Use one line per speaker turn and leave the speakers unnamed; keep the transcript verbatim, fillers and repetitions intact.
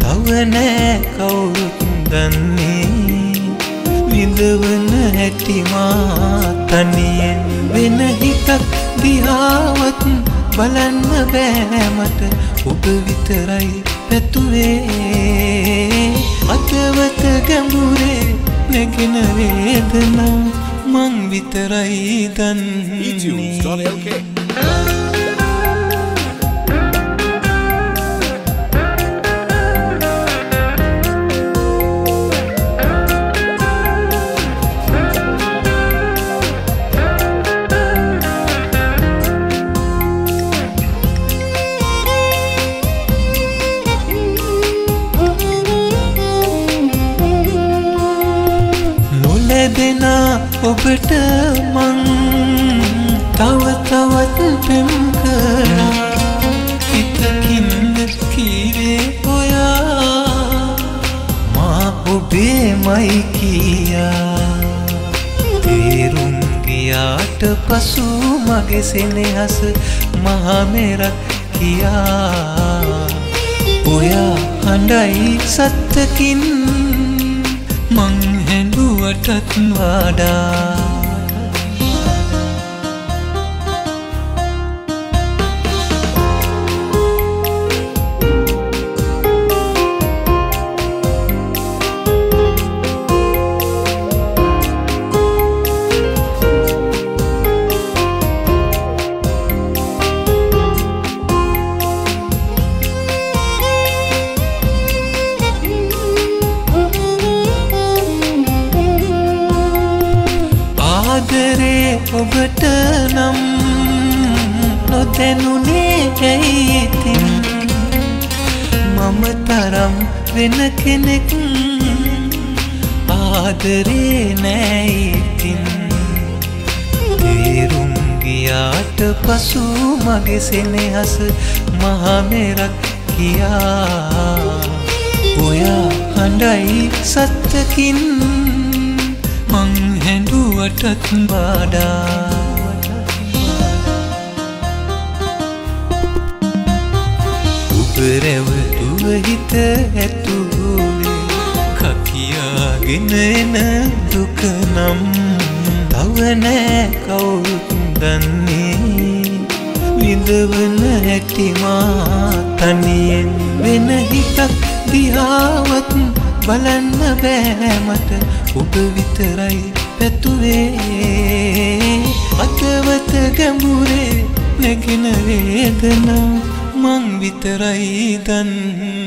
තව නෑ කවුරුත් දන්නේ විඳවන හැටි මා තනියෙන් වෙන හිතක් දිහාවත් බලන්න බෑ මට ඔබ විතරයි පැතුවේ අතවත ගැඹුරේ නැගෙන වේදනා මං විතරයි දන්නේ දෙනා ඔබට මං තව තවත් පෙම් කරා හිතකින් කීවේ ඔයා මා ඔබේමයි කියා තේරුම් ගියාට පසු මගේ සෙනෙහස මහා මෙරක් කියා ඔයා හඬයි සත්තකින් මං හැඬුවටත් වඩා ආදරේ ඔබට නම් නොදැනුනේ ඇයි ඉතින් මම තරම් වෙන කෙනෙක් ආදරේ නෑ ඉතින් තේරුම් ගියාට පසු මගේ සෙනෙහස මහා මෙරක් කියා ඔයා හඬයි සත්තකින් මං හැඬුවටත් වඩා උපරැවටුව හිත ඇතුලේ කකියාගෙන එන දුක නම් තව නෑ කවුරුත් දන්නේ විඳවන හැටි මා තනියෙන් වෙන හිතක් දිහාවත් බලන්න බෑ මට ඔබ විතරයි පැතුවේ අතවත ගැඹුරේ නැගෙන වේදනා මං විතරයි දන්නේ